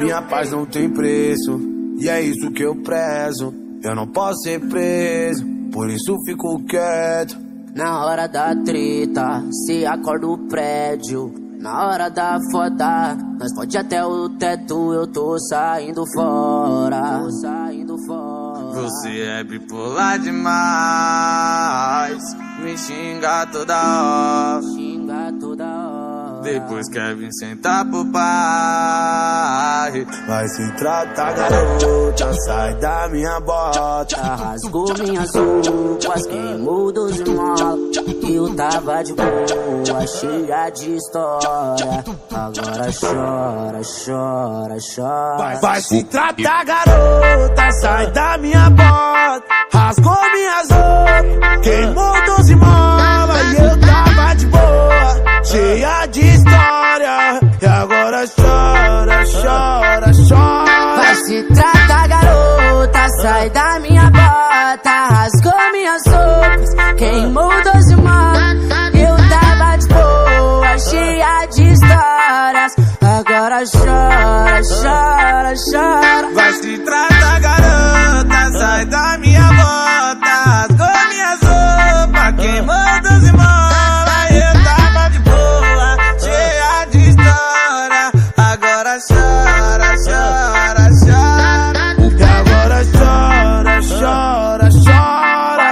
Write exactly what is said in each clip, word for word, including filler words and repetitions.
Minha paz não tem preço, e é isso que eu prezo. Eu não posso ser preso, por isso fico quieto. Na hora da treta, se acorda o prédio. Na hora da foda, nós pode até o teto. Eu tô saindo fora, tô saindo fora. Você é bipolar demais, me xinga toda hora, xinga toda hora. Depois quer vir sentar pro pai. Vai se tratar, garota, sai da minha bota. Rasgou minhas roupas, queimou doze molas. Eu tava de boa, cheia de história. Agora chora, chora, chora. Vai, vai se tratar, garota, sai da minha bota. Rasgou minhas roupas, queimou doze molas. E eu tava de boa, cheia de história. E agora chora, chora, chora. Vai se tratar, garota, sai da minha bota. Rasgou minhas roupas, queimou doze molas. Eu tava de boa, cheia de histórias. Agora chora, chora, chora. Vai se tratar, garota, sai da minha bota. Rasgou minhas roupas, queimou doze molas. Eu tava de boa, cheia de história. Agora chora, chora, chora. E agora chora, chora, chora.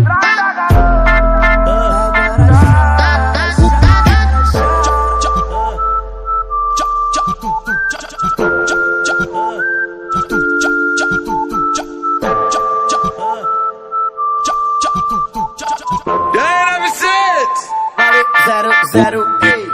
E aí, nove seis? Zero, zero, ei.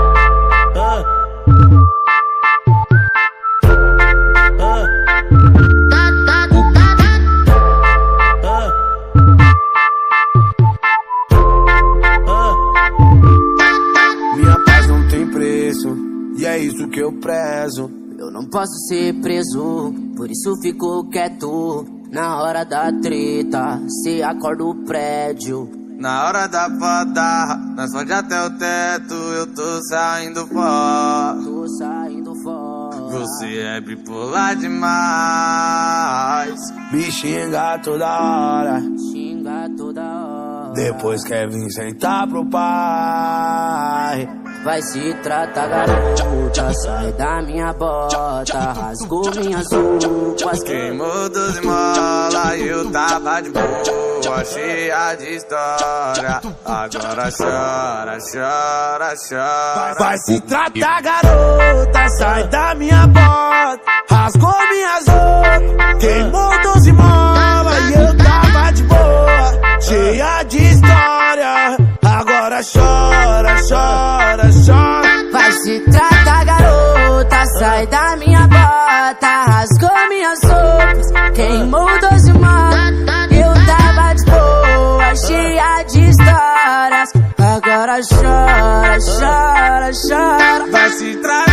Minha paz não tem preço, e é isso que eu prezo. Eu não posso ser preso, por isso fico quieto. Na hora da treta, se acorda o prédio. Na hora da foda, nós pode até o teto. Eu tô saindo fora, Tô saindo fora. você é bipolar demais. Me xinga toda hora, Xinga toda hora. depois quer vir sentar pro pai. Vai se tratar, garota, sai da minha bota. Rasgou minhas roupas, Queimou doze molas e eu tava de boa, cheia de história. Agora chora, chora, chora. Vai, vai se tratar, garota, sai da minha bota. Rasgou minhas roupas, queimou doze molas. E eu tava de boa, cheia de história. Agora chora, chora, chora. vai se tratar, garota, sai da minha bota. Rasgou minhas roupas, queimou doze molas. Eu tava de boa, cheia de histórias. Agora chora, chora, chora. Vai se tratar.